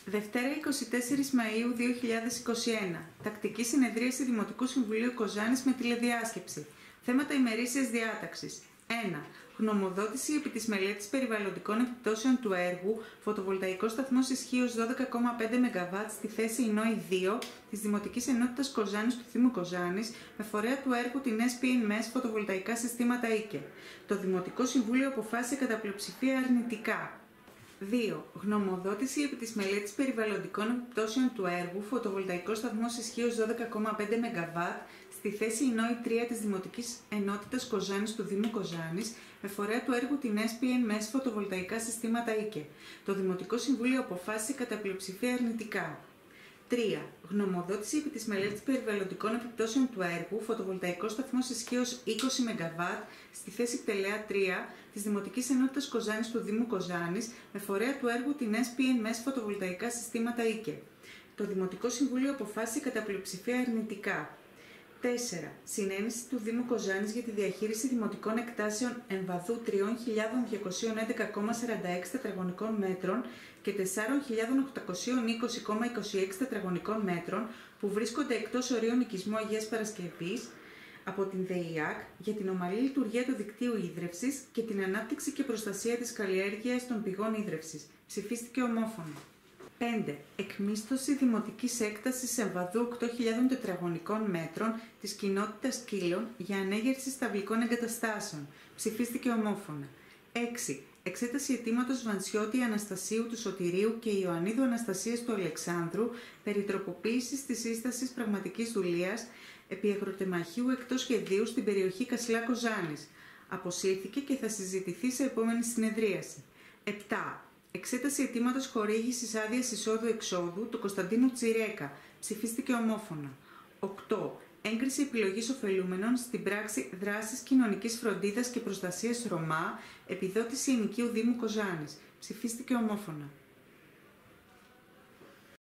Δευτέρα 24 Μαΐου 2021. Τακτική συνεδρίαση Δημοτικού Συμβουλίου Κοζάνης με τηλεδιάσκεψη. Θέματα ημερήσιας διάταξης. 1. Γνωμοδότηση επί της μελέτης περιβαλλοντικών επιπτώσεων του έργου φωτοβολταϊκός σταθμός ισχύως 12,5 ΜΒ στη θέση Ινόη 2 της Δημοτικής Ενότητας Κοζάνης του Δήμου Κοζάνης με φορέα του έργου την SPNMS φωτοβολταϊκά συστήματα ΙΚΕ. Το Δημοτικό Συμβούλιο αποφάσισε κατά πλειοψηφία αρνητικά. 2. Γνωμοδότηση επί της μελέτης περιβαλλοντικών επιπτώσεων του έργου φωτοβολταϊκός σταθμός ισχύως 12,5 ΜΒ στη θέση Ινόη 3 της Δημοτικής Ενότητας Κοζάνης του Δήμου Κοζάνης με φορέα του έργου την SPNMS φωτοβολταϊκά συστήματα ΙΚΕ. Το Δημοτικό Συμβούλιο αποφάσισε κατά πλειοψηφία αρνητικά. 3. Γνωμοδότηση επί της μελέτης περιβαλλοντικών επιπτώσεων του έργου φωτοβολταϊκός σταθμός ισχύως 20 ΜΒ στη θέση Πτελέα 3 της Δημοτικής Ενότητας Κοζάνης του Δήμου Κοζάνης με φορέα του έργου την SPNMS φωτοβολταϊκά συστήματα ΙΚΕ. Το Δημοτικό Συμβούλιο αποφάσισε κατά πλειοψηφία αρνητικά. 4. Συνένεση του Δήμου Κοζάνης για τη διαχείριση δημοτικών εκτάσεων εμβαδού 3.211,46 τετραγωνικών μέτρων και 4.820,26 τετραγωνικών μέτρων που βρίσκονται εκτός ορίων οικισμού Αγίας Παρασκευής από την ΔΕΙΑΚ για την ομαλή λειτουργία του δικτύου ίδρευσης και την ανάπτυξη και προστασία της καλλιέργειας των πηγών ίδρευσης. Ψηφίστηκε ομόφωνα. 5. Εκμίσθωση δημοτικής έκτασης εμβαδού 8.000 τετραγωνικών μέτρων της κοινότητας Κύλων για ανέγερση σταυλικών εγκαταστάσεων. Ψηφίστηκε ομόφωνα. 6. Εξέταση αιτήματος Βανσιώτη Αναστασίου του Σωτηρίου και Ιωαννίδου Αναστασίας του Αλεξάνδρου περί τροποποίησης της σύστασης πραγματικής δουλείας επί αγροτεμαχίου εκτός σχεδίου στην περιοχή Κασλά Κοζάνης. Αποσύρθηκε και θα συζητηθεί σε επόμενη συνεδρίαση. 7. Εξέταση αιτήματος χορήγησης άδειας εισόδου-εξόδου του Κωνσταντίνου Τσιρέκα. Ψηφίστηκε ομόφωνα. 8. Έγκριση επιλογής ωφελούμενων στην πράξη δράσης κοινωνικής φροντίδας και προστασίας Ρωμά, επιδότηση ενοικίου Δήμου Κοζάνης. Ψηφίστηκε ομόφωνα.